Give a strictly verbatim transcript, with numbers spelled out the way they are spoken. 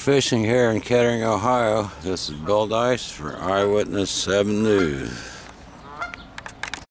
fishing here in Kettering, Ohio. This is Bill Dice for Eyewitness seven News.